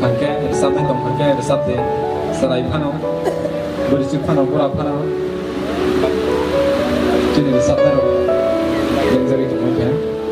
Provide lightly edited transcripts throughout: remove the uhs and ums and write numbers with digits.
Hangke resapnya dong, hangke resap deh. Serai pano, berisik pano, pura pano. Jadi resap deh, yang jadi itu mungkin.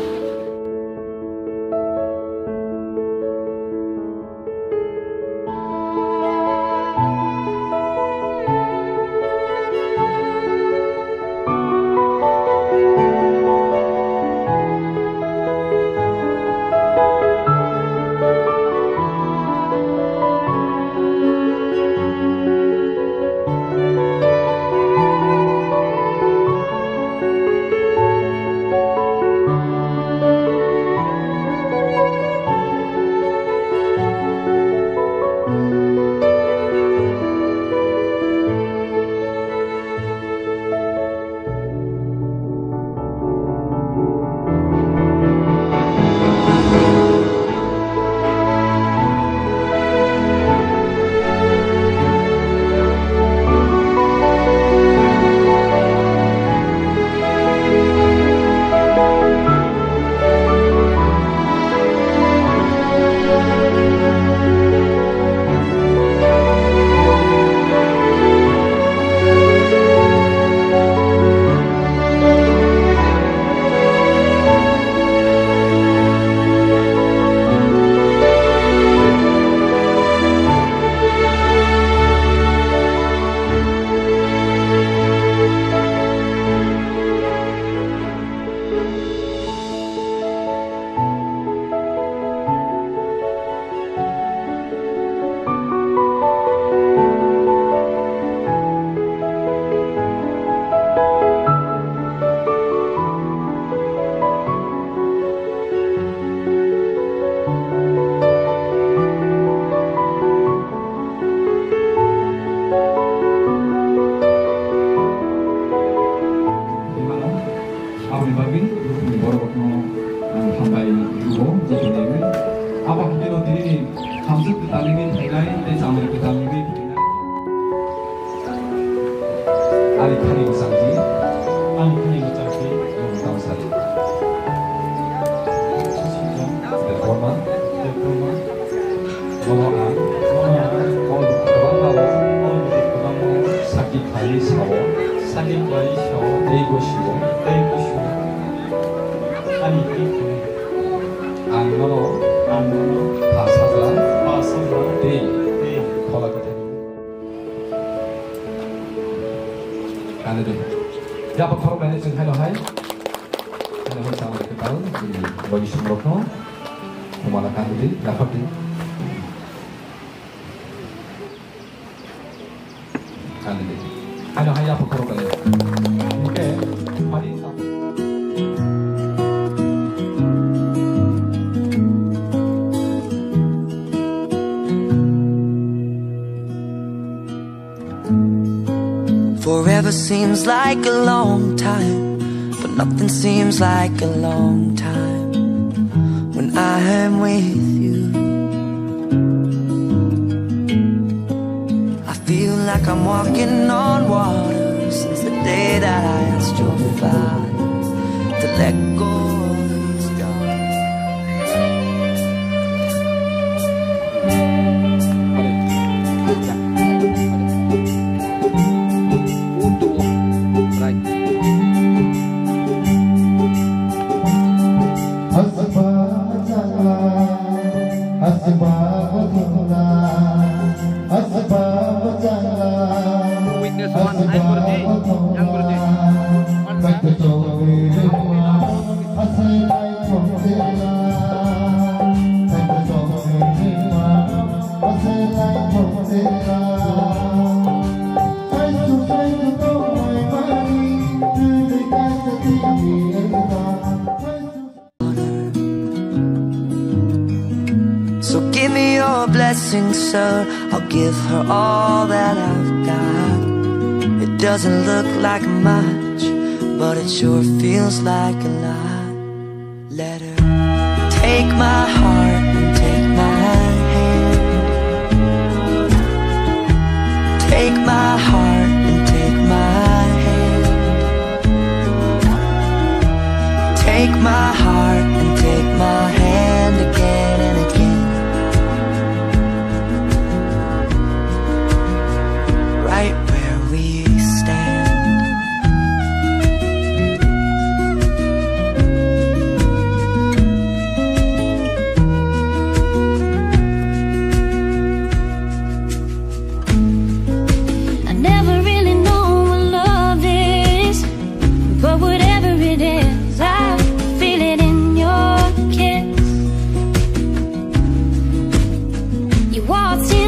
Dapat permainan yang hai, dengan sama kita bagi semua orang, memalakan diri, dapat di. Kan ini, hai apa permainan? Oke, mari kita. Forever seems like a long time, but nothing seems like a long time when I am with you. I feel like I'm walking on water since the day that I asked your father to let go of these dogs. So give me your blessing, sir. I'll give her all that I've got. It doesn't look like much, but it sure feels like a lot. Let her take my heart and take my hand. Take my heart and take my hand. Take my heart and take my hand again and again. what's in